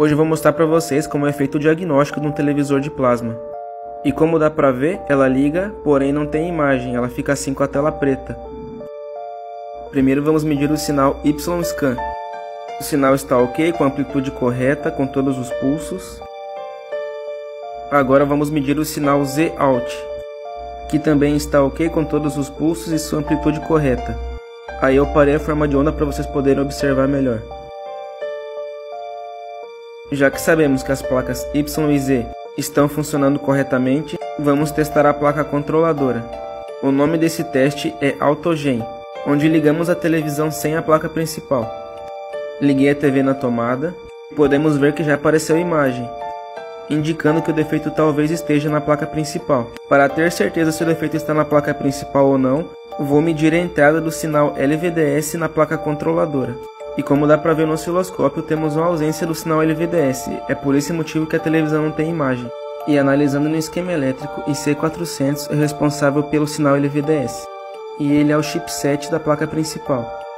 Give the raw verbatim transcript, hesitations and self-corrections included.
Hoje eu vou mostrar para vocês como é feito o diagnóstico de um televisor de plasma. E como dá para ver, ela liga, porém não tem imagem, ela fica assim com a tela preta. Primeiro vamos medir o sinal Y-Scan. O sinal está ok, com a amplitude correta, com todos os pulsos. Agora vamos medir o sinal Z-Out, que também está ok com todos os pulsos e sua amplitude correta. Aí eu parei a forma de onda para vocês poderem observar melhor. Já que sabemos que as placas Y e Z estão funcionando corretamente, vamos testar a placa controladora. O nome desse teste é AutoGen, onde ligamos a televisão sem a placa principal. Liguei a T V na tomada, podemos ver que já apareceu imagem, indicando que o defeito talvez esteja na placa principal. Para ter certeza se o defeito está na placa principal ou não, vou medir a entrada do sinal L V D S na placa controladora. E como dá para ver no osciloscópio, temos uma ausência do sinal L V D S, é por esse motivo que a televisão não tem imagem. E analisando no esquema elétrico, I C quatrocentos é responsável pelo sinal L V D S, e ele é o chipset da placa principal.